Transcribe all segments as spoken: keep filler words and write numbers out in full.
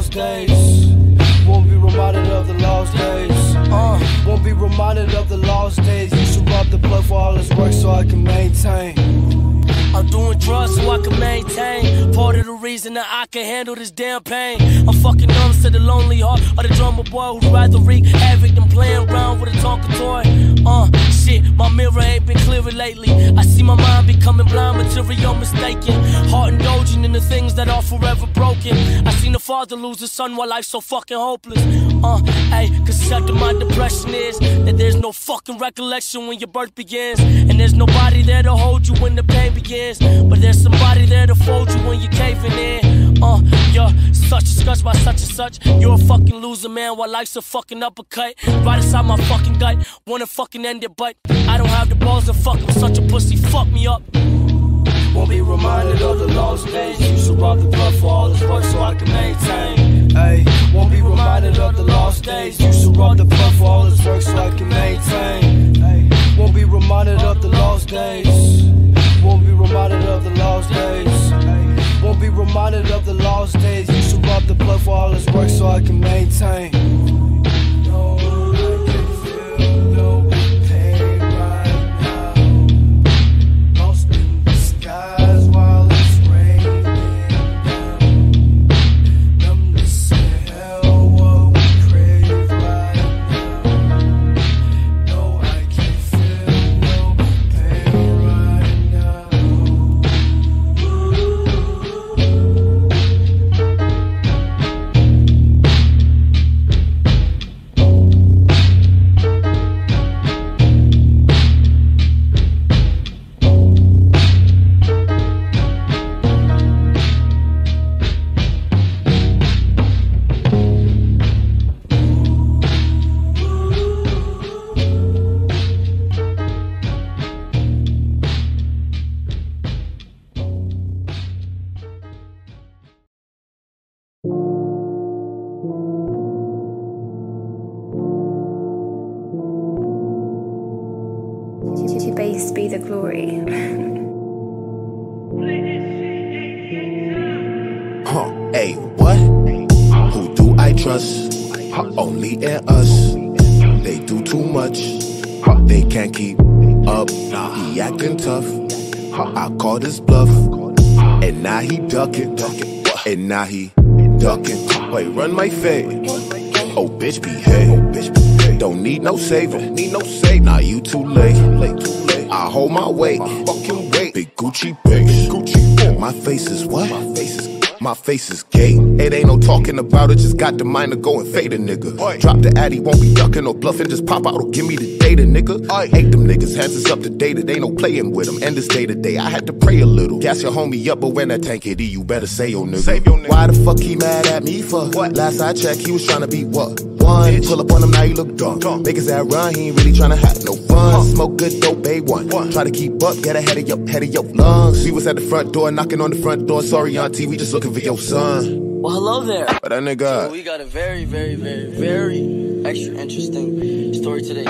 lost days. Won't be reminded of the lost days. Uh, won't be reminded of the lost days. You should rub the blood for all this work so I can maintain. I'm doing drugs so I can maintain. Part of the reason that I can handle this damn pain. I'm fucking numb to the lonely heart of the drummer boy who'd rather wreak havoc than playing around with a Tonka toy. Uh, shit, my mirror ain't been clearer lately. I see my mind becoming blind, material mistaken. Heart indulging in the things that are forever broken. I seen the father lose his son while life's so fucking hopeless. Uh, hey, cause shut to my depression is that there's no fucking recollection when your birth begins. And there's nobody there to hold you when the pain begins. But there's somebody there to fold you when you're caving in. Uh, you're such a scratch by such and such. You're a fucking loser, man, while life's a fucking uppercut. Right inside my fucking gut, wanna fucking end it, but I don't have the balls to fuck with such a pussy, fuck me up. Won't be reminded of the lost days. You should rub the blood for all this work so I can maintain. Hey, won't be reminded of the lost days. You should rub the blood for all this work so I can maintain. Hey, won't be reminded of the lost days. Won't be reminded of the lost days. Won't be reminded of the lost days. You should rub the blood for all this work so I can maintain. No, I can feel no pain right now. Lost in the skies while it's raining down. Numbness and hell, what we crave right now. No, I can feel no pain right now. To base be the glory. Huh, hey, what? Who do I trust? Only in us. They do too much. They can't keep up. He acting tough. I called his bluff. And now he ducking. And now he ducking. Wait, run my fade. Oh, bitch, behave. Don't need no saving. Need no save. Now you too late. I hold my weight. Fucking weight. Big Gucci base. Gucci. My face is what? My face is. My face is gay. It ain't no talking about it, just got the mind to go and fade a nigga. Oy. Drop the addy, won't be ducking or bluffing, just pop out or give me the data, nigga. I hate them niggas, hands is up to date, it ain't no playing with them. End this day to day, I had to pray a little. Gas your homie up, but when that tank hit, you better say your nigga. Save your nigga. Why the fuck he mad at me for? What? Last I checked, he was trying to be what? One. Bitch. Pull up on him, now you look dumb. dumb. Make his ass run, he ain't really trying to have no fun. Huh. Smoke good dope, A one. one. Try to keep up, get ahead of your, head of your lungs. We was at the front door, knocking on the front door. Sorry, auntie, we just looking for your son. Well, hello there. But that nigga. So we got a very, very, very, very extra interesting story today.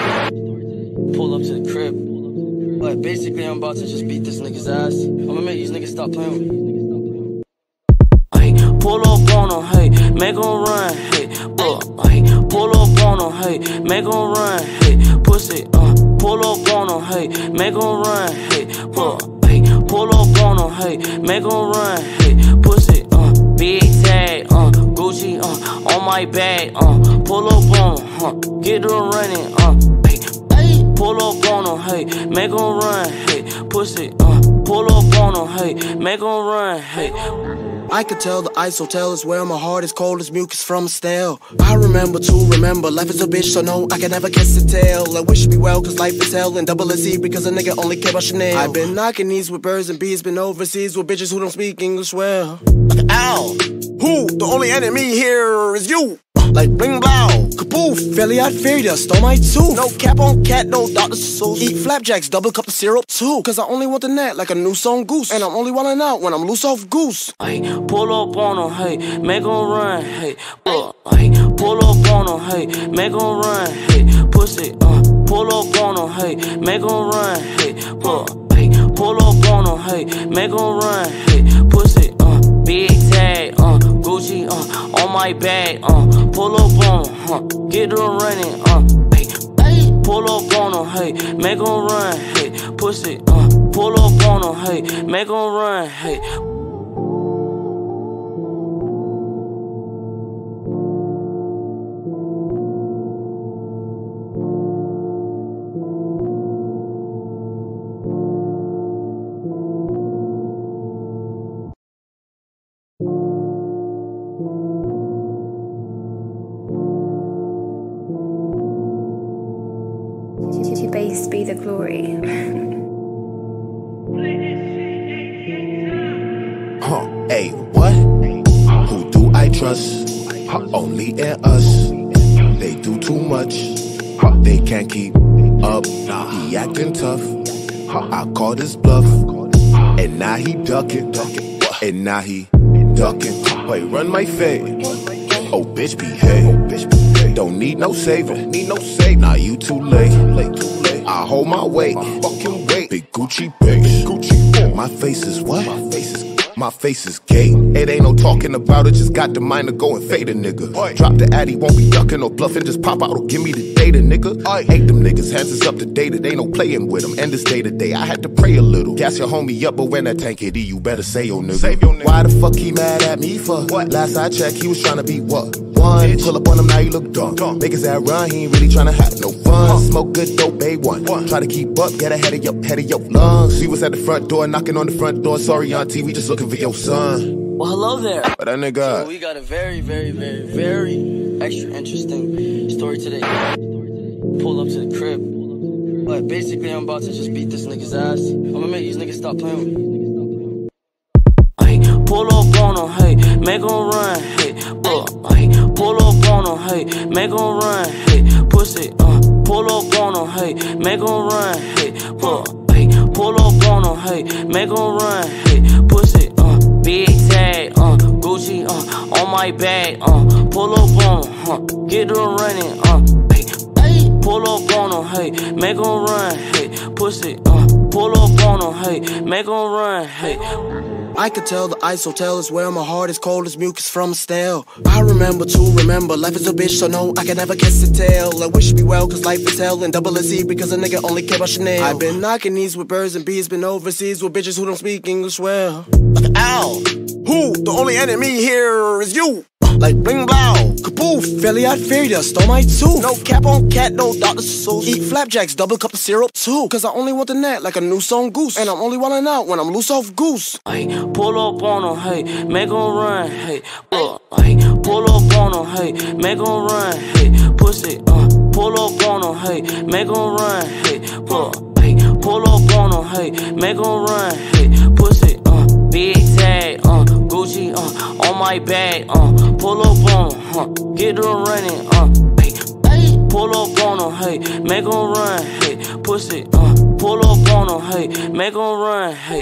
Pull up to the crib. But basically, I'm about to just beat this nigga's ass. I'm gonna make these niggas stop playing with me. Hey, pull up on him, hey, make him run, hey, uh, hey, pull up on him, hey, make him run, hey, pussy, uh, pull up on him, hey, make him run, hey, uh, hey, pull up on him, hey, make him run, hey, pussy, uh, big tag, uh, Gucci, uh, on my bag, uh, pull up on him, huh, get her running, uh, hey, pull up on him, hey, make him run, hey, pussy, uh, pull up on him, hey, make him run, hey. I could tell the ice hotel is where my heart is cold as mucus from a stale. I remember to remember, life is a bitch, so no, I can never kiss a tail. I wish me well, cause life is hell, and double S E because a nigga only care about Chanel. I've been knocking knees with birds and bees, been overseas with bitches who don't speak English well. Like, ow, who? The only enemy here is you. Like bling blow, kaboof, fairly I'd fear ya, stole my tooth. No cap on cat, no Doctor Seuss. Eat flapjacks, double cup of syrup too. Cause I only want the net like a new song goose. And I'm only wildin' out when I'm loose off goose. Hey, pull up on him, hey, make him run, hey, uh, hey, pull up on him, hey, make him run, hey, pussy, uh, pull up on him, hey, make him run, hey, uh, hey, pull up on him, hey, make him run, hey, pussy, uh, big tag, uh, Gucci, uh, on my my bag, uh, pull up on him, huh, get her running, uh, hey, hey, pull up on him, hey, make him run, hey, pussy, uh, pull up on him, hey, make him run, hey. To base be the glory. Huh, hey, what? Who do I trust? Huh, only in us. They do too much. Huh, they can't keep up. Nah, he acting tough. Huh, I called his bluff. And now he ducking. And now he ducking. Wait, run my fade. Oh, bitch, behave. Don't need no saving. Need no saving. Nah, you too late. Late, too late. I hold my weight. Fucking weight. Big Gucci base. Gucci. My face is what? My face is. My face is gay. It ain't no talking about it, just got the mind to go and fade a nigga. Oi. Drop the addy, won't be ducking or bluffing, just pop out or give me the data, nigga. I hate them niggas, hands is up to date, it ain't no playing with them. And this day to day, I had to pray a little. Gas your homie up, but when that tank hit, you better say your nigga. Save your nigga. Why the fuck he mad at me for? What? Last I checked, he was trying to be what? One. Bitch. Pull up on him, now he look dumb. dumb. Make his ass run, he ain't really trying to have no fun. Huh. Smoke good dope, babe one. one. Try to keep up, get ahead of your, head of your lungs. She was at the front door, knocking on the front door. Sorry, auntie, we just looking for your son. Well, hello there. But that nigga. So we got a very, very, very, very extra interesting story today. Pull up to the crib. But basically, I'm about to just beat this nigga's ass. I'm gonna make these niggas stop playing with me. Hey, pull up on him, hey, make him run, hey, uh, hey, pull up on him, hey, make him run, hey, pussy, uh, pull up on him, hey, make him run, hey, uh, hey, pull up on him, hey, make him run, hey, pussy, uh, big tag, uh, Gucci, uh, on my bag, uh, pull up on him, huh, get her running, uh, hey, hey, pull up on him, hey, make him run, hey, pussy, uh, pull up on him, hey, make him run, hey. I could tell the ice hotel is where my heart is cold as mucus from a stale. I remember to remember, life is a bitch, so no, I can never kiss a tail. I wish me well, cause life is hell, and double a Z because a nigga only care about Chanel. I've been knocking knees with birds and bees, been overseas with bitches who don't speak English well. Like, ow, who? The only enemy here is you. Like bling blow, kaboof, fairly I'd fear ya, stole my tooth. No cap on cat, no Doctor Seuss. Eat flapjacks, double cup of syrup too. Cause I only want the net like a new song goose. And I'm only wildin' out when I'm loose off goose. Hey, pull up on him, hey, make him run, hey, uh, hey, pull up on him, hey, make him run, hey, pussy, uh, pull up on him, hey, make him run, hey, uh, hey, pull up on him, hey, make him run, hey, pussy, uh, big tag, uh, Gucci, uh, on my bag, uh, pull up on him, huh, get her running, uh, hey, hey, pull up on him, hey, make him run, hey, pussy, uh, pull up on him, hey, make him run, hey.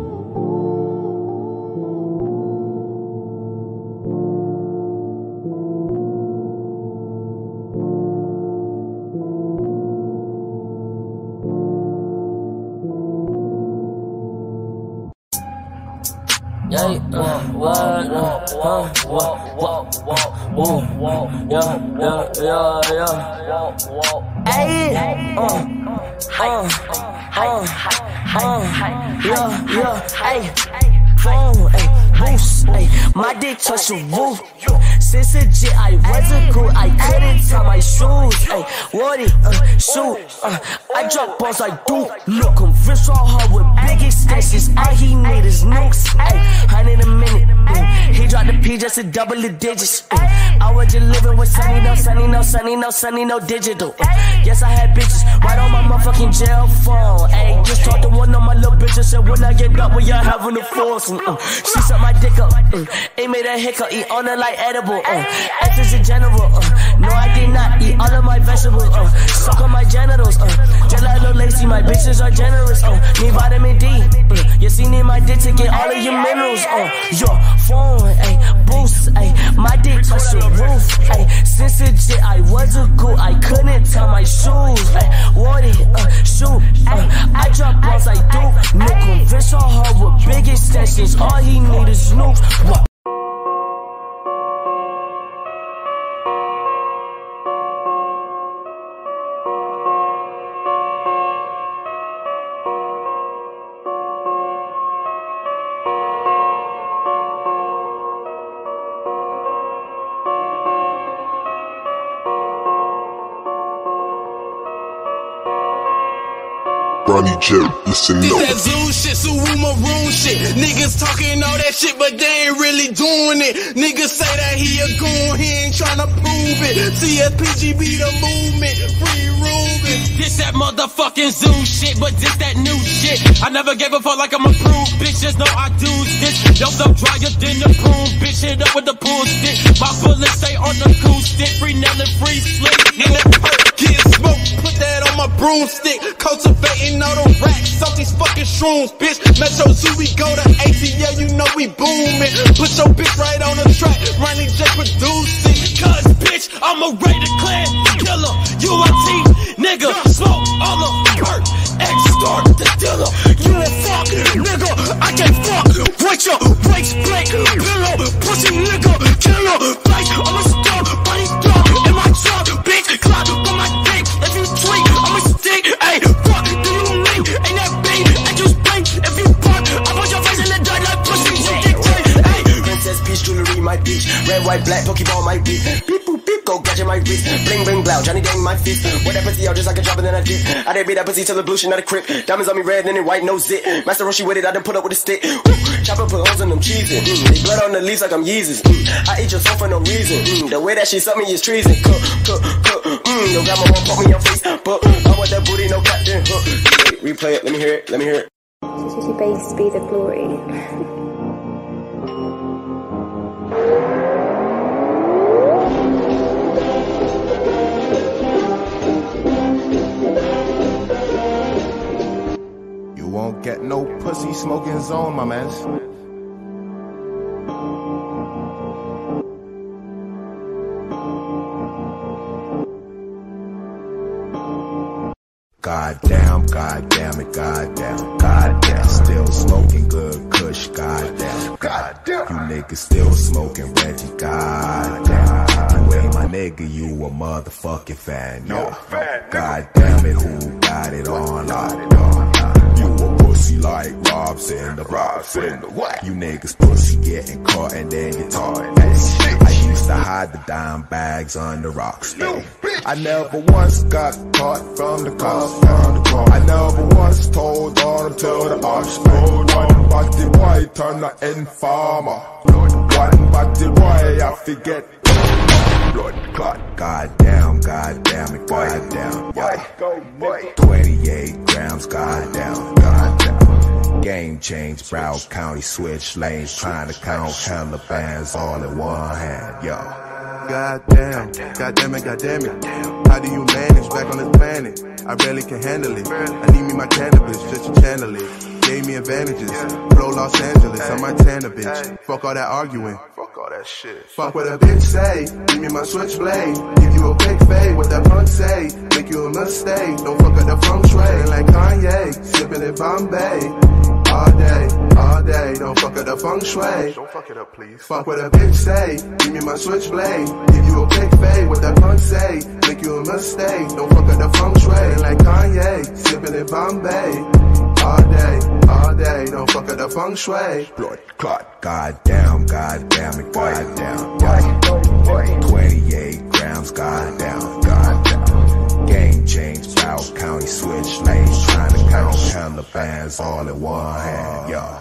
Yeah, uh, what, uh, uh, what, what, what, what, what, yeah, yeah, yeah, yeah. Hey, uh, uh, uh, uh, yeah, yeah, hey, phone, hey, boost, hey, my dick touch the roof. Since a jit, I wasn't cool, I couldn't tie my shoes, hey, what it, uh, shoot, uh, I drop balls like do, look, I'm rich all hard with big extensions, all he need is nukes, hey, hundred a minute, mm. He dropped the P just to double the digits, mm. I was just living with sunny, no sunny, no sunny, no sunny, no digital, mm. Yes, I had bitches right on my motherfucking jail phone, hey, just talked to one of my little bitches, said when I get up, when y'all having the force, mm, mm. She sucked my dick up, mm. It made a hiccup, eat on her like edible, uh. F is a general, uh. No, I did not eat all of my vegetables, uh. Suck on my genitals, uh. Just like little lazy, my bitches are generous, uh. Need vitamin D, uh. You see, need my dick to get all of your minerals, uh. Your phone, ayy, boost, ayy. My dick touch the roof, ayy. Since a jit, I wasn't cool, I couldn't tie my shoes, ayy. What it, uh, shoot, uh. I drop balls like do, no convince all hard with big extensions, all he need is nukes, what? Bernie J, listen This up. that zoo shit, Suwu Maroon shit. Niggas talking all that shit, but they ain't really doing it. Niggas say that he a goon, he ain't tryna prove it. C S P G be the movement, free Ruben. This that motherfucking zoo shit, but this that new shit. I never gave a fuck like I'm approved, bitches know I do this. Yo, I'm drier than the broom, bitch, hit up with the pool stick. My bullets stay on the cool stick, free nail and free slick. In that perk, get smoke, put that on my broomstick. Cultivating all the racks off these fucking shrooms, bitch. Metro Zoo, we go to A T L, you know we booming. Put your bitch right on the track, Ronnie J producing. Cause bitch, I'm a rated clan killer. U I T, nigga, smoke all the perk. X-Star the dealer. You a fuck, nigga, I can't fuck with your waist plate. Pillow, pussy nigga, killer. Like I'm a star, body dog in my truck. Bitch, clock on my dick. If you tweet, I'm a stick. Ayy, fuck, do you mean? Ain't that big? And you blink. If you fuck, I put your face in the dirt like pussy. You dictate, ayy. Princess peach jewelry, my bitch. Red, white, black, Pokeball, my bitch. Beep, boop, beep, go gadget, my wrist. Bling, bling, blow, Johnny Dang, my fist. What that pussy out just like a drop and then I dip. I didn't beat that pussy till the blue, she not a crip. Diamonds on me red, then it white, no zit. Master Roshi with it, I done put up with a stick. Woo. Chopper put holes in them cheeses. Mm. They blood on the leaves like I'm Yeezus. Mm. I eat your soul for no reason. Mm. The way that she suck me is treason. Cook, cook, cook. Mm. Your grandma won't put me in your face. But I want that booty, no goddamn hook. Wait, replay it, let me hear it, let me hear it. City bass be the glory. You won't get no pussy smoking zone, my mans. Goddamn, goddamn it, goddamn, goddamn. Still smoking good kush, goddamn, goddamn. You niggas still smoking Reggie, goddamn. You ain't my nigga, you a motherfucking fan, yo. Goddamn it, who got it on lock? You a pussy like Robson, the Robson, the what? You niggas pussy getting caught and then you talk. I used to hide the dime bags under rocks. I never once got caught from the cops. I never once told on until the ops. One body boy turn the informer. One body boy I forget. Blood clot. Goddamn, goddamn it, goddamn. Yeah. twenty-eight grams, goddamn, goddamn. Game change, Broward County switch lanes, trying to count hella bands all in one hand, yo. Goddamn, goddamn it, goddamn it. How do you manage back on this planet? I barely can handle it. I need me my cannabis just to channel it. Gave me advantages. Blow Los Angeles, I might tan a bitch. Fuck all that arguing. Fuck all that shit. Fuck what a bitch say. Give me my switchblade. Give you a big fade. What that punk say? Make you a mistake. Don't fuck up the feng shui. Like Kanye, sipping in Bombay. All day, all day, don't fuck up the feng shui. Don't fuck it up, please. Fuck what a bitch say. Give me my switchblade. Give you a big fade. What that punk say? Make you a mistake. Don't fuck up the feng shui. Like Kanye, sipping in Bombay. All day, all day, don't fuck up the feng shui. Blood clot. Goddamn, goddamn it, goddamn. Yeah. twenty-eight grams, goddamn, goddamn. Game change, Broward County switch lanes, trying to count hella bands all in one hand, yo.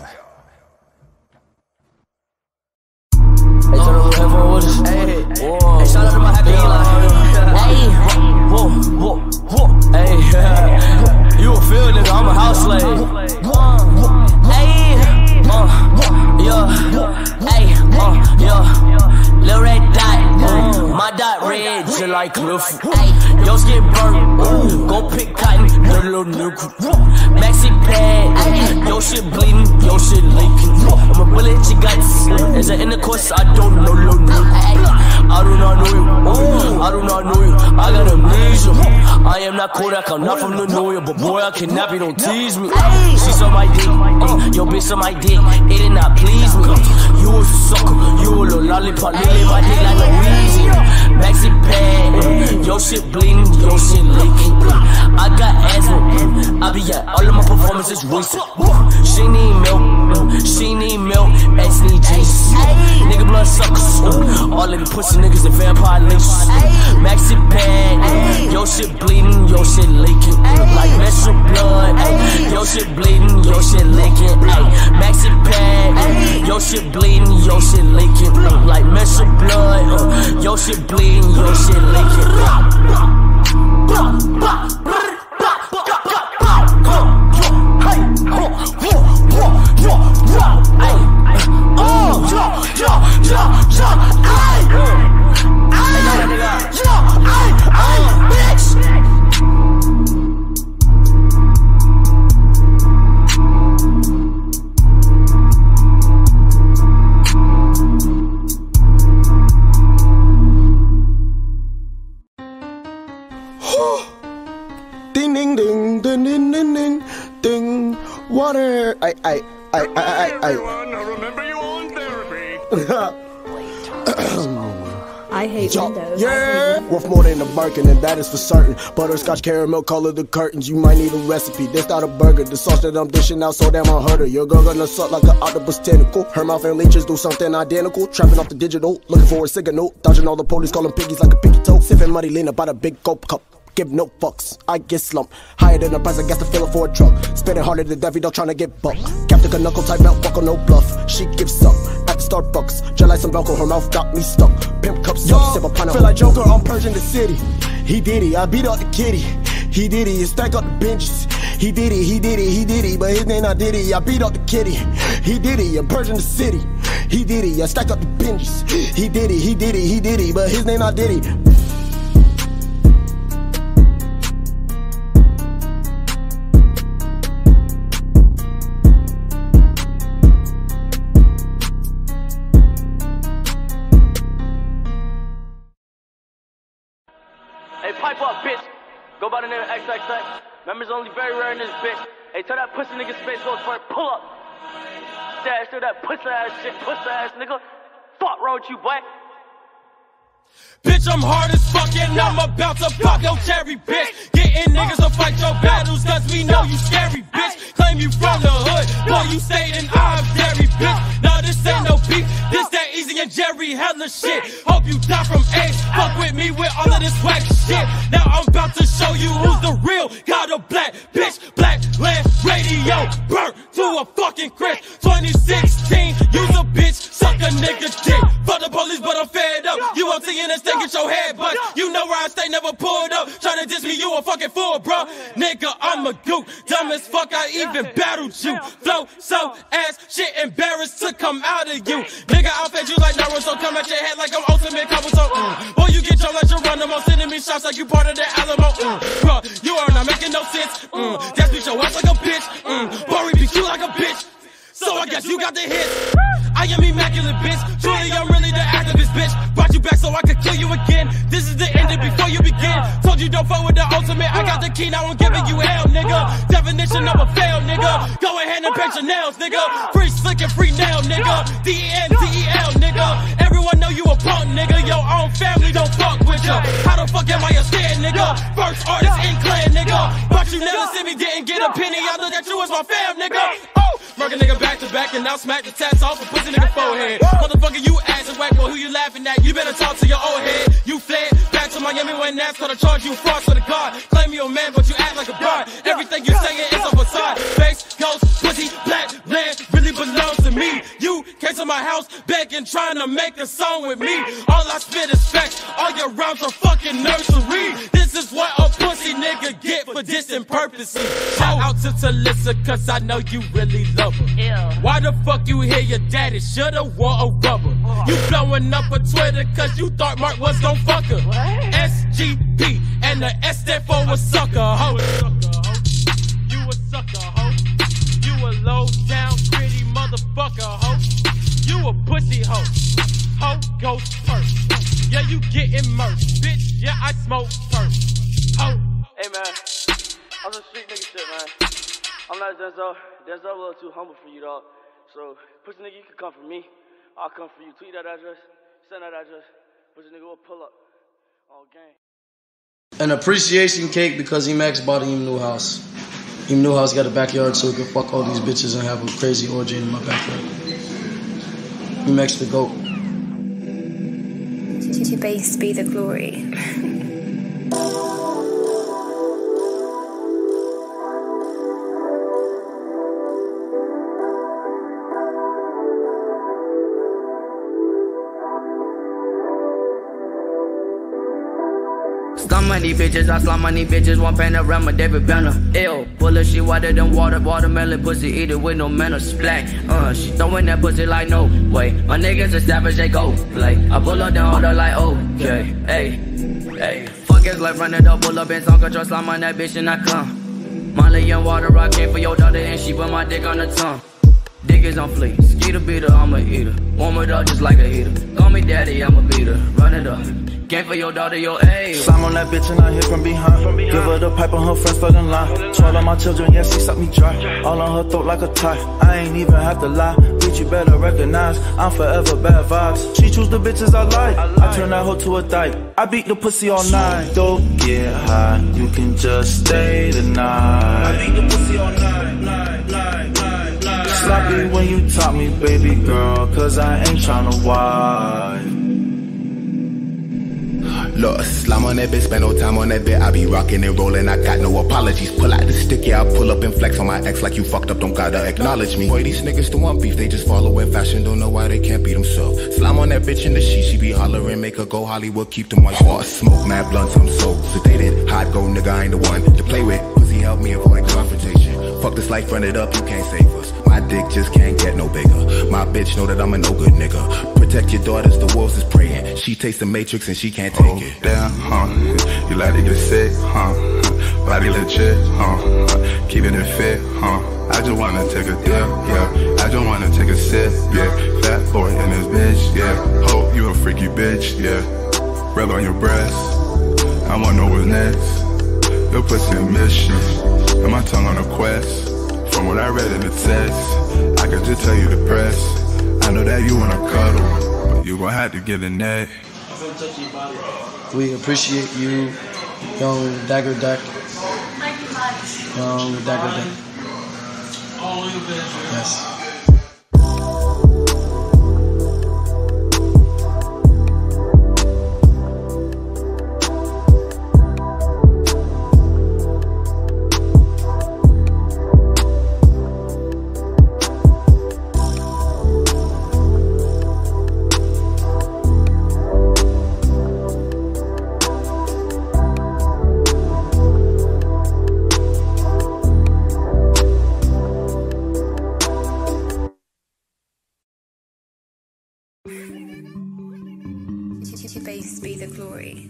Hey, turn on the headphone with us. Hey, hey, shout out to my happy line. Hey, whoa, whoa, whoa, hey, you a field nigga, I'm a house slave. Hey, uh, yeah, hey, uh, yeah, Lil Red Dot, uh, my dot red, just like Cliff. Hey, your skin burnt, go pick cotton, little nigga. Maxi pad, your shit bleeding, your shit leaking. I'm a bullet at your guts, as an intercourse, I don't know, little nigga. I do not know you, I do not know you, I got amnesia. I am not Kodak, I'm not from the New York, but boy, I kidnap you, don't tease me. She saw my dick, uh, your bitch saw my dick, it did not please me. You was a sucker, you a little lollipop, you live my dick like a Weezy. Maxi pad, uh, your shit bleeding, your shit leaking. I got asthma, I be at all of my performances recent. She need milk, she need milk, ass need juice. Nigga blood suckers, uh, all of them pussy niggas and vampire leeches. Maxi pad, yo shit bleeding, yo shit leaking. Like menstrual blood, yo shit bleeding, yo shit leaking. Maxi pad, yo shit bleeding, yo shit leaking. Like menstrual blood, yo shit bleeding, yo shit leaking. Ding ding ding ding ding ding ding ding. Water. I I I I I I. Remember you on therapy. I hate Yo, windows. yeah, worth more than a Birkin, and that is for certain. Butterscotch caramel color the curtains. You might need a recipe. This not a burger. The sauce that I'm dishing out so damn unheard of. Your girl gonna suck like an octopus tentacle. Her mouth and leeches do something identical. Trapping off the digital, looking for a signal. Dodging all the police, calling piggies like a piggy toe. Sipping muddy lean about a big coke cup. Give no fucks, I get slumped. Higher than the price, I guess to fill it for a truck. Spinning harder than Daffy, don't tryna get bucked. Captain knuckle type belt, buckle no bluff. She gives up at the Starbucks. Just like some Velcro, her mouth got me stuck. Pimp cups up, sip a pint of. Feel like Joker, I'm purging the city. He did it, I beat up the kitty. He did it, stack up the benches. He did it, he did it, he did it, but his name I did it. I beat up the kitty. He did it, I'm purging the city. He did it, I stack up the benches. He did it, he did it, he did it, but his name I did it. Hey, pipe up, bitch. Go by the name of X X X. Members only very rare in this bitch. Hey, tell that pussy nigga space goes for it. Pull up. Stash to that pussy ass shit, pussy ass nigga. Fuck wrong with you, boy. Bitch, I'm hard as fuck and I'm about to pop your cherry, bitch. Getting niggas to fight your battles cause we know you scary, bitch. Claim you from the hood, boy, you stayed in I'm Jerry, bitch. Nah, this ain't no beef, this that Easy and Jerry hella shit. Hope you die from AIDS, fuck with me with all of this whack shit. Now I'm about to show you who's the real God of black, bitch. Black Land Radio, burnt to a fucking crisp. twenty sixteen, use a bitch, suck a nigga dick. Fuck the police, but I'm fed up. You won't see in this thing, get your head bust. You know where I stay, never pulled up. Tryna diss me, you a fucking fool, bro. Nigga, I'm a goot. Dumb as fuck, I even battled you. Flow so ass, shit embarrassed to come out of you. Nigga, I'll fed you like Naruto, come at your head like I'm ultimate Kabuto. Mm. Boy, you get your lunch and run them on, sending me shots like you part of that Alamo. Mm. Bro, you are not making no sense. Mm. That's beat your ass like a bitch. Mm. Bory beat you like a bitch. So I guess you got the hit. I am immaculate, bitch. Truly, I'm really the activist, bitch. Brought you back so I could kill you again. This is the end before you begin. Told you don't fuck with the ultimate. I got the key, now I'm giving you hell, nigga. Definition of a fail, nigga. Go ahead and paint your nails, nigga. Free slick and free nail, nigga. D E N D E L, nigga. Everyone know you a punk, nigga. Your own family don't fuck with ya. How the fuck am I a stand, nigga? First artist in clan, nigga. But you never see me, didn't get a penny. I look at you as my fam, nigga. Oh, murk a nigga back to back and now smack the tats off a pussy nigga forehead. Motherfucker, you ass and whack, boy, who you laughing at? You better talk to your old head. You fled back to Miami when NASCAR to charge you fraud to the guard. Claim you a man, but you act like a broad. Everything you saying is a facade. Face, ghost, pussy, black land really belongs to me. You came to my house begging, trying to make a song with me. All I spit is facts. All your rhymes are fucking nursery. This is what a pussy nigga get for dissing purposely. Shout out to Talissa, cause I know you really love her. Why the fuck you hear your daddy? Shoulda wore a rubber. You blowing up a Twitter cause you thought Mark was gon' fuck her. S G P and the S stand for a sucker, ho. You a sucker, ho. You a low down, gritty motherfucker, ho. You a pussy hoe. Ho goes first. Yeah, you get immersed. Bitch, yeah, I smoke first. Ho. Hey, man. I'm some street nigga shit, man. I'm not Denzel. Denzel a little too humble for you, dog. So, pussy nigga, you can come for me. I'll come for you. Tweet that address. Send that address. Pussy nigga will pull up. All gang. An appreciation cake because E-Max bought him a new house. Him new house got a backyard so he can fuck all these bitches and have a crazy orgy in my backyard. E-Max the GOAT. To base be the glory. Slum money bitches, I slum money bitches, one panorama, David Banner. Ill, full of shit wetter than water, watermelon pussy, eat it with no manners. Splat, uh, she throwing that pussy like no way. My niggas established, they go play. I pull up down, hold her like okay, hey, hey. Fuck his life, run it up, pull up in some control, slime on that bitch and I come. Molly and water, I came for your daughter and she put my dick on the tongue. Dick is on fleek, skeeter beater, I'm a eater. Warm it up just like a heater. Call me daddy, I'm a beater. Run it up. Game for your daughter, your A. Slime on that bitch and I hit from behind. from behind. Give her the pipe and her friends fucking line. Swallow my children, yeah, she suck me dry. All on her throat like a tie. I ain't even have to lie. Bitch, you better recognize I'm forever bad vibes. She choose the bitches I like. I turn that hoe to a dyke. I beat the pussy all night. Don't get high, you can just stay the night. I beat the pussy all night, night, night, night, night. Sloppy when you taught me, baby girl, cause I ain't tryna wife. Look, slime on that bitch, spend no time on that bit. I be rocking and rolling, I got no apologies. Pull out the stick, yeah, I pull up and flex on my ex like you fucked up, don't gotta acknowledge me. Boy, these niggas don't want beef, they just follow in fashion, don't know why they can't be themselves. Slime on that bitch in the sheet, she be hollering, make her go Hollywood, keep them white bars. Smoke mad blunts, I'm so sedated. Hot go, nigga, I ain't the one to play with. Pussy help me avoid confrontation. Fuck this life, run it up, you can't save us. My dick just can't get no bigger. My bitch know that I'm a no good nigga. Protect your daughters, the wolves is praying. She tastes the matrix and she can't take oh, it. Damn, huh? You like to get sick, huh? Body legit, huh? Keeping it fit, huh? I just wanna take a dip, yeah. I just wanna take a sip, yeah. Fat boy in this bitch, yeah. Hope you a freaky bitch, yeah. Rub on your breast, I wanna know what's next. Your pussy a mission, and my tongue on a quest. From what I read in the test, I could just tell you the press. I know that you wanna cuddle, but you gon' have to get in that. We appreciate you, young Dagger Deck. Young Dagger Deck. Yes. To base be the glory.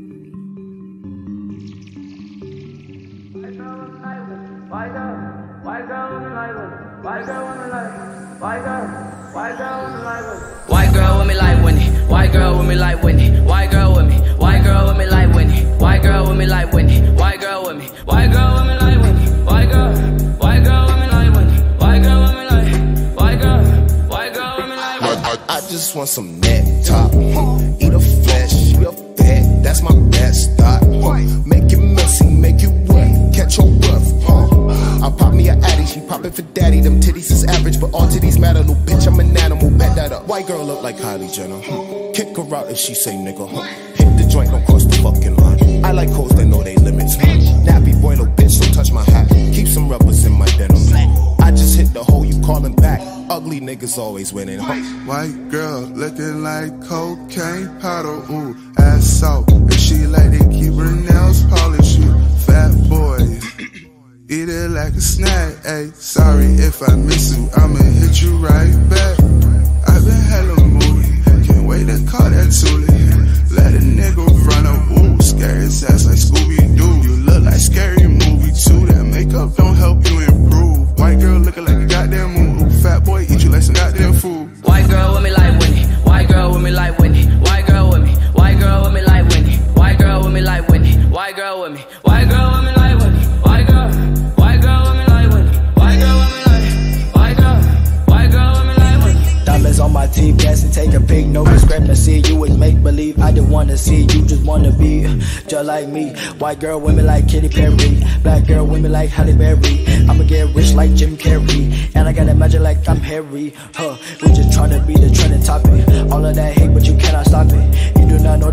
Why girl? Why girl with me like Whitney? Why girl with me like? Why girl? Why girl with me like Whitney? White girl with me like Whitney. White girl with me like Whitney. White girl with me. White girl with me like Whitney. White girl with me like Whitney. White girl with me. White girl with me like Whitney. White girl. White girl with me like Whitney. White girl with me like. White girl. White girl with me like Whitney. I just want some neck top. Eat a flesh, eat a fat. That's my best thought. Make it messy, make it wet. Catch your breath. I pop me a addy, she poppin' for daddy. Them titties is average, but all titties matter. Little bitch, I'm an animal. Back that up. White girl look like Kylie Jenner. Kick her out if she say nigga. Hit the joint, don't cross the fucking line. I like hoes that know they limits. Nappy boy, little bitch, don't touch my hat. Keep some rubbers in my denim. I just hit the hole, you callin' back. Ugly niggas always winning. White girl looking like cocaine powder, ooh, ass out. And she like to keep her nails polished, you fat boy. Eat it like a snack, ayy. Sorry if I miss you, I'ma hit you right back. I've been hella moody, can't wait to call that Toolie. Let a nigga run up, ooh, scary ass like Scooby-Doo. You look like Scary Movie too, that makeup don't help you improve. White girl looking like a goddamn moo. Fat boy eat you like some goddamn food. White girl with me like Whitney. White girl with me like Whitney. White girl with me. White girl with me like Whitney. White girl with me like Whitney. White girl with me. White girl with me like Whitney. White girl. White girl with me like Whitney. White girl with me like. White girl. White girl with me like Whitney. Diamonds on my teeth, gas and take a pic, no discrepancy. You was make believe, I didn't wanna see. You just wanna be just like me. White girl with me like Katy Perry. Black girl with me like Halle Berry. I'ma get rich like Jim Carrey, and I got that magic like I'm Harry. Huh? We just tryna be the trending topic. All of that hate, but you cannot stop it. You do not know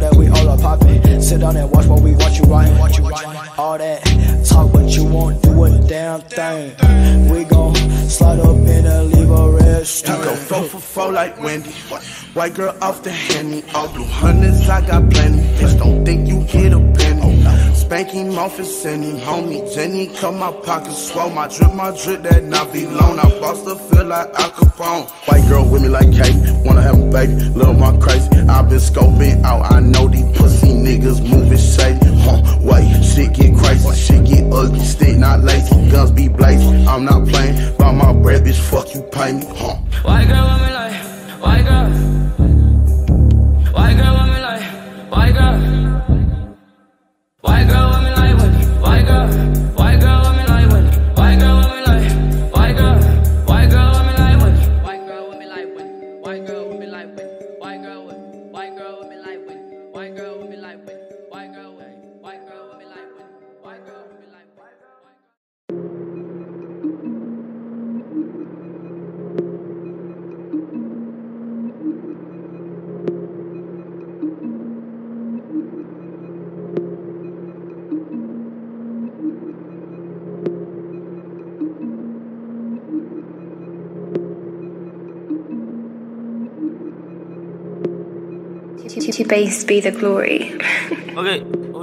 sit down and watch what we watch you right. Watch you right. All that talk, but you won't do a damn thing. We gon' slide up in and leave a rest. You go four for four like Wendy. White girl off the Henny. All blue hundreds, I got plenty. Bitch, don't think you hit a penny. Spank him off and send him homie. Jenny, come my pockets swell. My drip, my drip, that not be loan. I boss to feel like Al Capone. White girl with me like Kate. Wanna have a baby, little more crazy. I've been scoping out. I know these pussy niggas moving shady. Huh, wait, shit get crazy. Shit get ugly, stick not lazy. Guns be blazing. I'm not playing by my bread, bitch. Fuck you, pay me. Huh. White girl with me like, white girl. White girl with me like, white girl. White girl with me like Wendy. White girl. White girl with me like Wendy. White girl with me like, white girl. White girl with me like Wendy. White girl with me like Wendy. White girl with me like Wendy. White girl with white girl with me like Wendy. White girl with me like Wendy. White girl with white girl with me like Wendy. White girl with me like To base be the glory. Okay.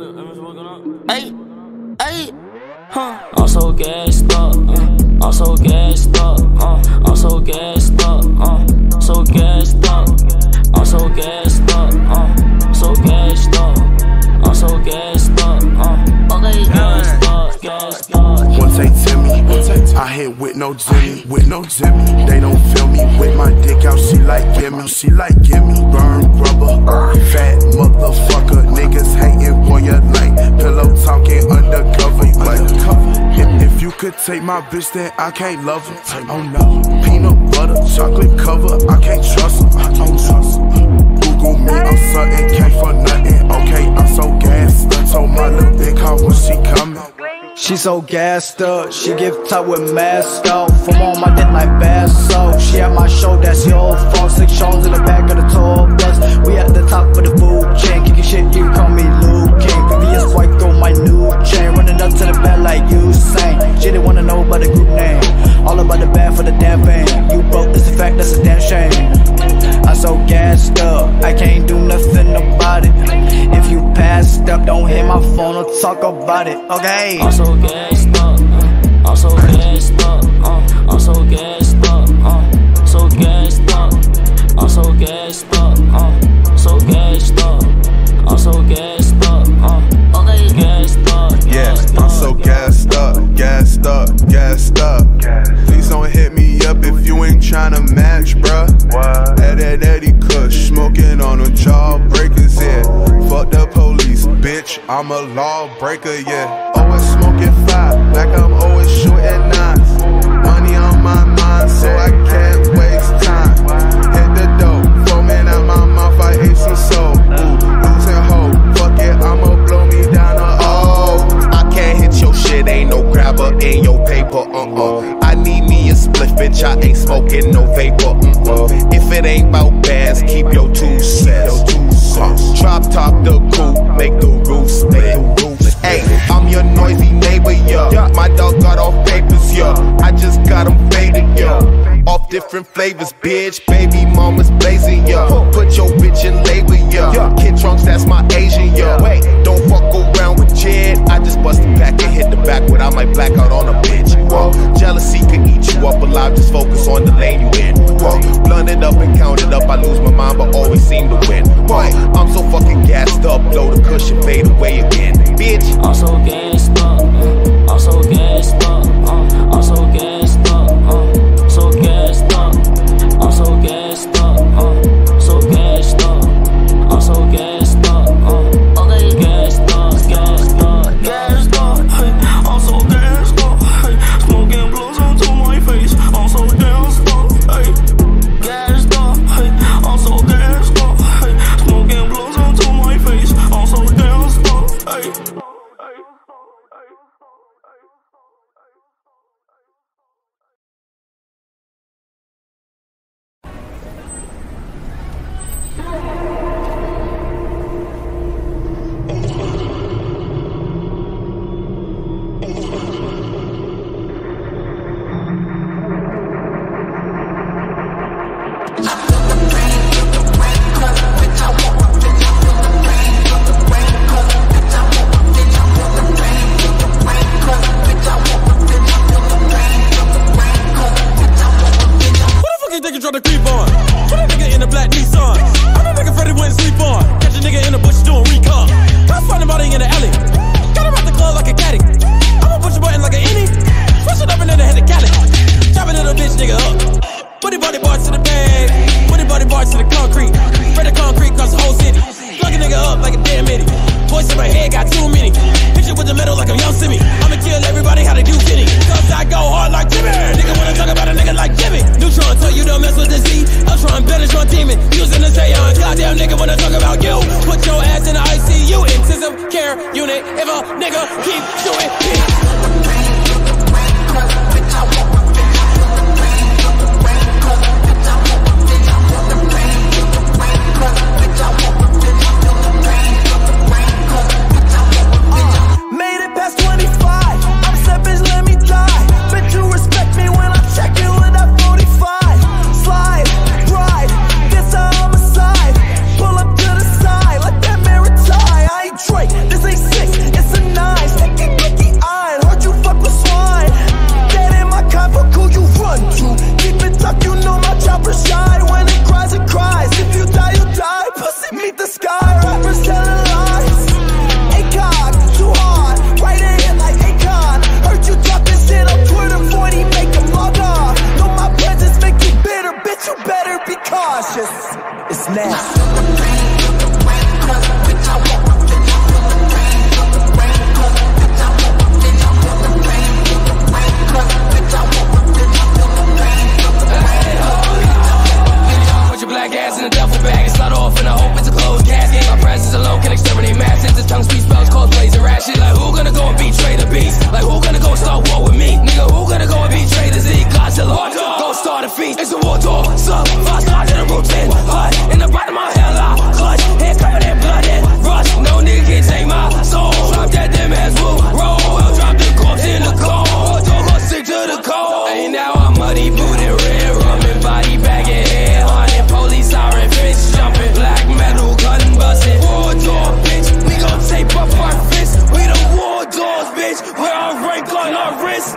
Hey, hey, huh? I'm so gassed up, uh. I'm so gassed up, uh. I'm so gassed up, uh. So gassed up. I'm so gassed up, uh. So gassed up. I'm so gassed up, uh. Okay, gassed up, gassed up. One take Timmy, I hit with no Jimmy, with no Jimmy. They don't feel me with my dick out. She like gimme, she like gimme. Burn rubber, fat motherfucker. Niggas hating on your lane. Pillow talking undercover. You like if, if you could take my bitch, then I can't love her. Oh no, peanut butter, chocolate cover. I can't trust her. I don't trust her. Google me, I'm something, can't for nothing. Okay, I'm so gassed up. Told my little bitch how when she coming. She so gassed up, she give top with mask off. From on my dick like bass so she at my show, that's your fault. Six shows in the back of the tour bus. We at the top of the food chain. Kicking shit, you call me Luke King. Previous white girl, my new chain. Running up to the back like Usain. She didn't wanna know about the group name. All about the bad for the damn fame. You broke, it's a fact, that's a damn shame. I'm so gassed up, I can't do nothing about it. If you passed up, don't hit my phone or talk about it, okay? I'm so gassed up, uh. I'm so gassed up, uh. I'm so gassed up, uh. So gassed up. I'm so gassed up, uh. So gassed up. I'm so gassed up, uh. Okay, gassed up. Yeah, I'm so gassed up, gassed up, gassed up. Please don't hit me up if you ain't tryna match, bruh. At that Eddie Kush, smoking on them jawbreakers, yeah. Fuck the police, bitch, I'm a lawbreaker, yeah. Always smoking five, like I'm always shooting nines. Money on my mind, so I can't waste time. Hit the dope, foaming out my mouth, I ate some soul. Ooh, losing hope, fuck it, I'ma blow me down a oh. I can't hit your shit, ain't no grabber in your paper, uh-uh. I need me a split, bitch, I ain't smoking no vapor, uh-uh. If it ain't about bands, keep your two cents. Drop top the coupe, make the roof split. Hey, I'm your noisy neighbor, yeah. My dog got off papers, yeah. I just got them faded, yeah. Off different flavors, bitch. Baby mama's blazing, yeah. Put your bitch in labor, yeah. Kid trunks, that's my Asian, yeah. Wait, don't fuck around with Jed. I just bust the back and hit the backward. I might black out on a bitch. Whoa, jealousy could eat you up alive. Just focus on the lane you in. Whoa, blunt it up and count it up. I lose my mind, but always seem to win. Why? I'm so fucking gassed up. Blow the cushion, fade away again, bitch. I'm so gassed up, uh. I'm so gassed up, uh. I'm so gassed up, uh. So gassed up. I'm so gassed up, uh. So gassed up. I'm so gassed up, uh. Okay, gassed up, gassed up, gassed up. Hey, I'm so gassed up. Hey, smoking blows onto my face. I'm so gassed up. Hey, gassed up. Hey, I'm so gassed up. Hey, off and I hope it's a closed casket. My presence alone can exterminate masses. The tongue speech spells cause blazing rashes. Like who gonna go and betray the beast? Like who gonna go start war with me? Nigga, who gonna go and betray the Z? Godzilla, go start a feast. It's a war dog, sub, five stars in a routine. Hut, in the bottom of hell, I clutch. Hands covered in blood and rush. No nigga can take my soul. Drop that damn ass will roll. I'll drop the corpse in the cold. War dog gon' stick to the cold. Hey, now I'm muddy booted, red rum and body bag and head haunted. Police siren, fist jumping, black metal gun busting. War dog, bitch, we gon' tape up our fists. We the war dogs, bitch, wear our rank on our wrist.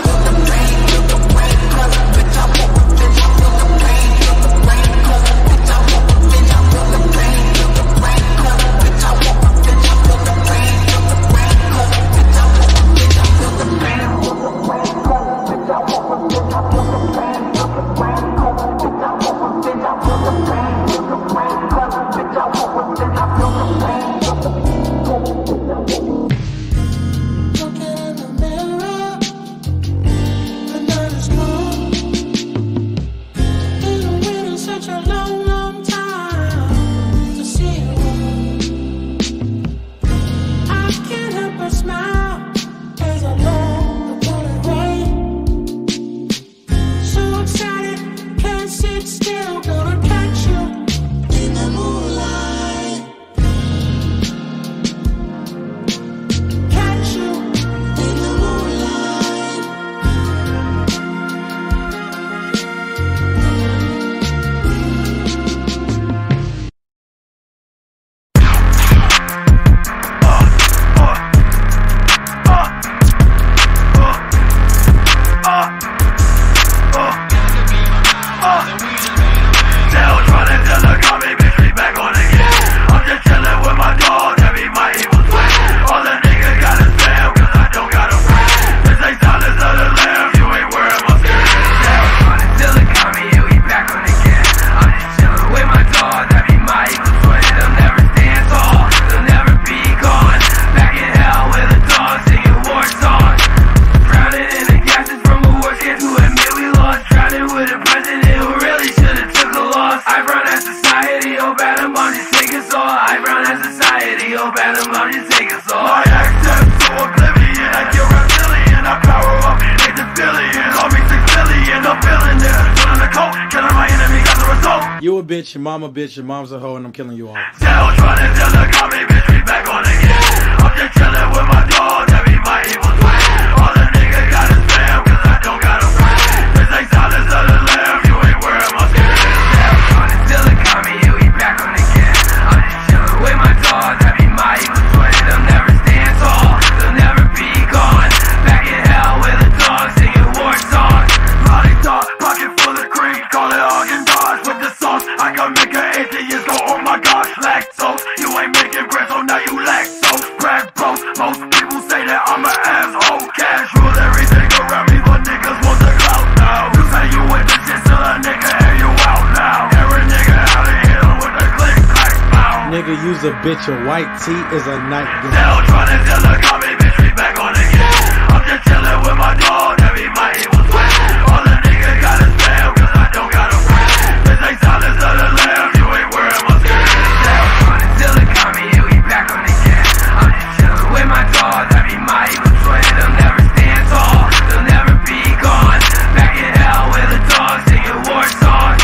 Bitch, your mama bitch, your mom's a hoe, and I'm killing you all. Still trying to tell the copy, bitch, we back on again. I'm just chilling with my dog, that be my evil twin. All the niggas got is spam, cause I don't got a friend. This ain't silence of the lamb, you ain't wearing my skin. Still trying to tell the copy, and we back on again. I'm just chilling with my dog, that be my evil twin. They'll never stand tall, they'll never be gone. Back in hell with a dog, singing war songs. Body talk, pocket full of cream, call it Haagen Dazs with the sauce. I can make an atheist go, oh my gosh, lactose. You ain't making bread, so now you lactose. Brag bros, most people say that I'm an asshole. Cash rule everything around me, but niggas want the clout now. You say you with this shit, till a nigga air you out now. Every nigga out of hit him with a click, clack, bow. Nigga use a bitch, a white tee is a nightmare. Still trying to tell the copy, bitch, we back on again. I'm just chilling with my dog, that be my evil twin. All the niggas got is spam, cause I don't got a friend. This ain't silence of the lamb, you ain't wearing my skin. Still trying to tell the copy, and we back on again. I'm just chilling with my dog, that be my evil twin. They'll never stand tall, they'll never be gone. Back in hell with a dog, singing war songs.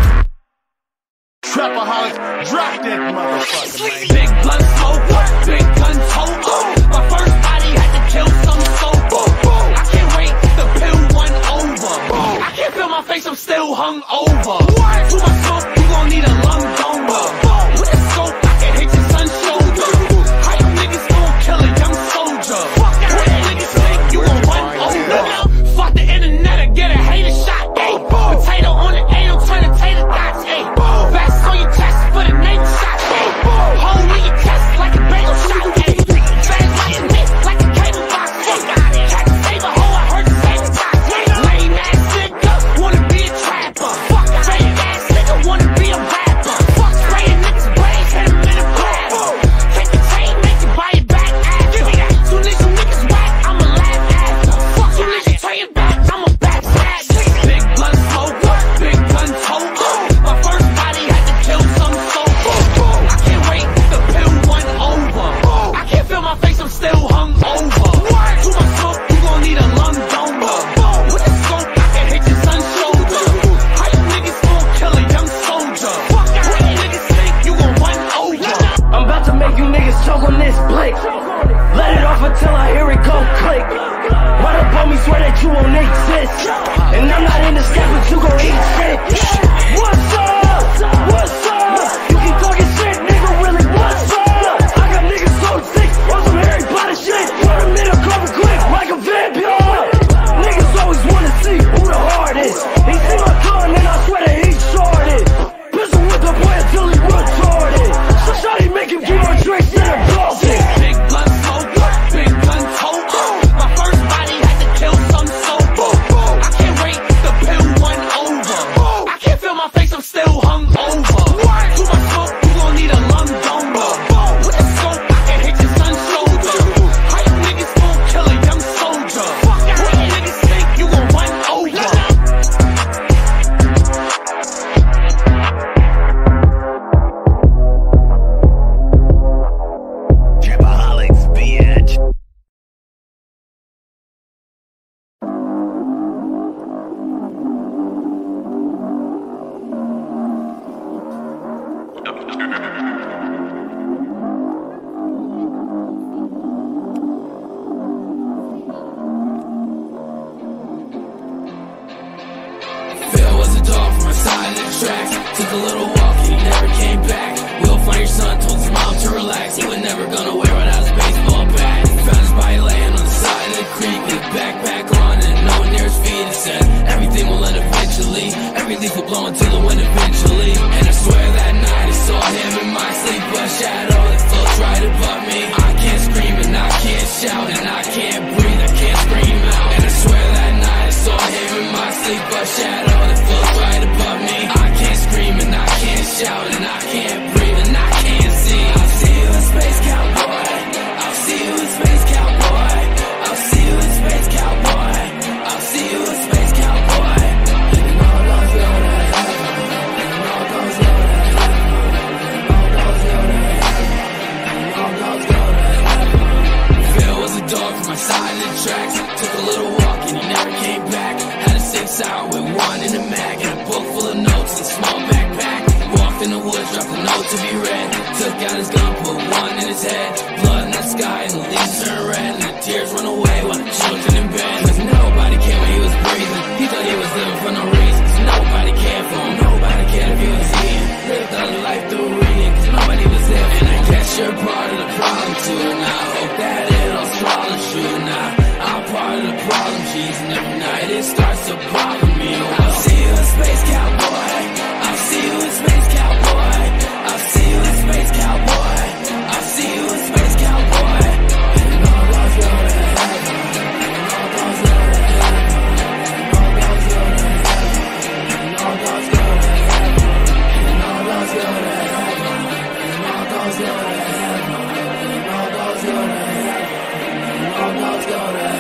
Trapaholic, drop that motherfucker, man. Big blunt smoke, big gun tote. My first body had to kill some sober. I can't wait to pill one over. I can't feel my face, I'm still hung over. To my smoke, you gon' need a lung donor. With a scope, I can hit your son's shoulder. How you niggas gon' kill a young soldier? What niggas think you gon' run over? Fuck the internet and get a hater shot. Ayy, potato on the anal, turn the tater dots. Ayy, vest on your chest for the name shot. Ayy, hole in your chest like a bagel shot. Ayy, fans like a nick, like a cable box. Fuck out it, had to save a hoe, I heard the same talk. Lame ass nigga, wanna be a trapper. Fuck fake ass nigga, wanna be a rapper. Fuck you gon' eat shit. What's up? What's up? You keep talking shit, nigga, really, what's up? I got niggas so sick on some Harry Potter shit. Put them in a cover quick like a vampire. Niggas always wanna see who the hardest. He see my tongue and I swear that he's shorted. Pistol with the boy until he retarded. So shawty make him give her tricks in a dolphin. Big gun smoke, big gun tote. My first body had to kill some sober. I can't wait to pill one over. I can't feel my face, I'm still hung over. Too much smoke, you gon' need a lung donor. With the scope, I can hit your son's shoulder. How you niggas gon' kill a young soldier? Who you niggas think you gon' run over? Tripaholics, bitch. Phil was a dog from my side of the tracks. Took a little walk and he never came back. We'll find your son, told his mom to relax. He was never gonna wear without his baseball bat. Found his body laying on the side of the creek with his backpack on and no one near his feet. He said everything will end eventually. Every leaf will blow until the wind eventually. And I swear that night I saw him in my sleep, a shadow that floats right above me. I can't scream and I can't shout and I can't breathe, I can't scream out. And I swear that night I saw him in my sleep, a shadow that floats right above me. I can't scream and I can't shout and I can't breathe and I can't see. I'll see you in space, cowboy. I'll see you in space, cowboy. I'll see you in space, cowboy. I'll see you in space, cowboy. And all those go to heaven. And all those go to heaven. And all those go to heaven. And all those go to heaven. Phil was a dog from my side of the tracks. Took a little walk and he never came back. Had a six hour with one in the mag and a book full of notes and a small backpack. Walked in the woods, dropped a note to be read. Took out his gun, put one in his head. Blood in the sky and the leaves turn red. And the tears run away while the children in bed. Cause nobody cared when he was breathing. He thought he was living for no reason. Cause nobody cared for him. Nobody cared if he was eating. Lived out a life through reading. Cause nobody was there. And I guess you're part of the problem too. And I hope that it all swallows true. Now I'm part of the problem, jeez. And every night it starts to bother me. Oh, I'll see you in space, cowboy. I'll see you in space, cowboy. I'll see you in space, cowboy. I'll see you in space, cowboy. And all those go to heaven. And all those go to heaven. And all those go to heaven. And all those go to heaven. And all those go to heaven. And all those go to heaven. And all those go to heaven. And all those go to heaven.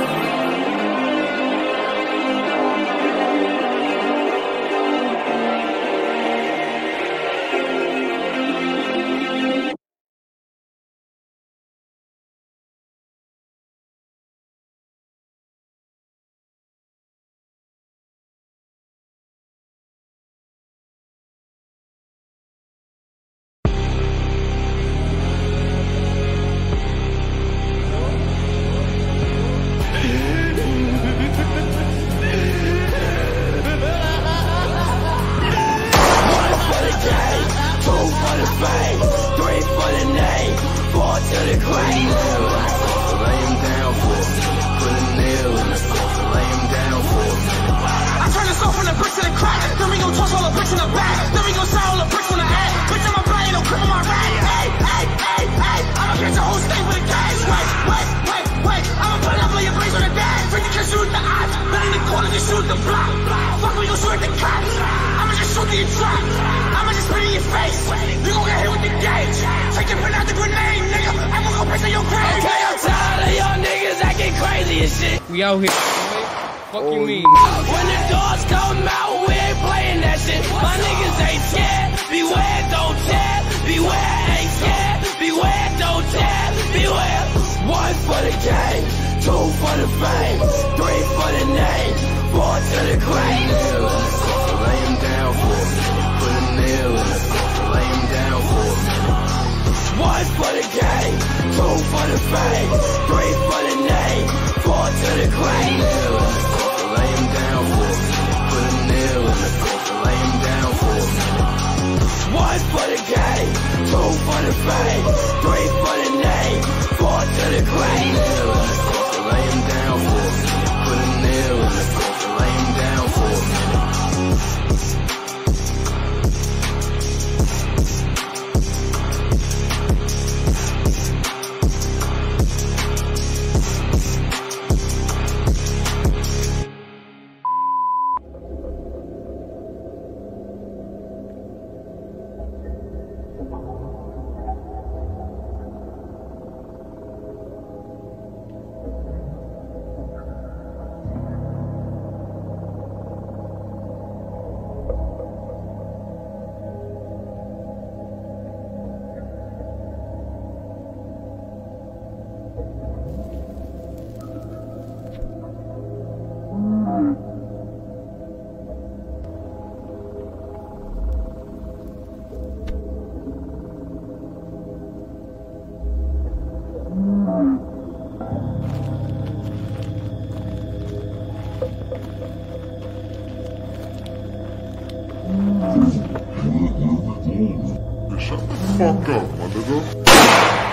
We out here. Fuck you mean? When the doors come out, we ain't playing that shit. My niggas ain't scared. Beware, don't chat. Beware, ain't scared. Beware, don't chat. Beware. One for the game, two for the fame, three for the name, four to the grave. Lay him down for me. Put a nail in it. Lay him down for me. One for the game, two for the fame, three for the name, four to the grave. Lay him down for me. Put a nail two for the fame, three for the name, four to the grave. Lay him down for a minute. Put a nail in the coffin. Lay him down for a minute. Shut the fuck up, my nigga.